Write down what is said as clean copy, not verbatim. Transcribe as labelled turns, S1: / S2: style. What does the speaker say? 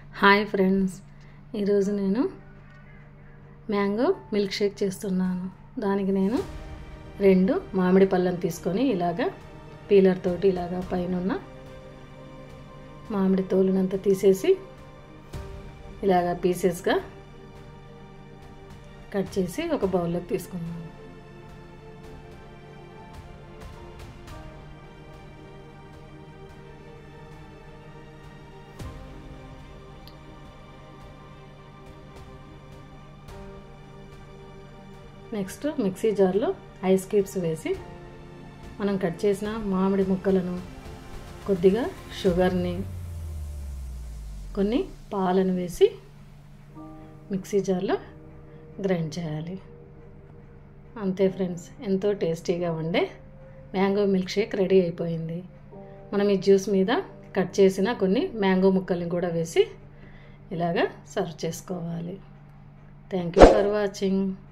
S1: Hi friends, ఈరోజు నేను mango milk shake చేస్తున్నాను. దానికి నేను 2 మామిడి పళ్ళను తీసుకొని ఇలాగా పీలర్ తోటి ఇలాగా పైన మామిడి తోలునంతా తీసేసి ఇలాగా పీసెస్గా కట్ చేసి ఒక బౌల్లోకి తీసుకున్నాను. నెక్స్ట్ మిక్సీ జార్లో ఐస్ క్యూబ్స్ వేసి మనం కట్ చేసిన మామిడి ముక్కలను, కొద్దిగా షుగర్ని, కొన్ని పాలను వేసి మిక్సీ జార్లో గ్రైండ్ చేయాలి. అంతే ఫ్రెండ్స్, ఎంతో టేస్టీగా ఉండే మ్యాంగో మిల్క్ షేక్ రెడీ అయిపోయింది. మనం ఈ జ్యూస్ మీద కట్ చేసిన కొన్ని మ్యాంగో ముక్కల్ని కూడా వేసి ఇలాగా సర్వ్ చేసుకోవాలి. Thank you for watching.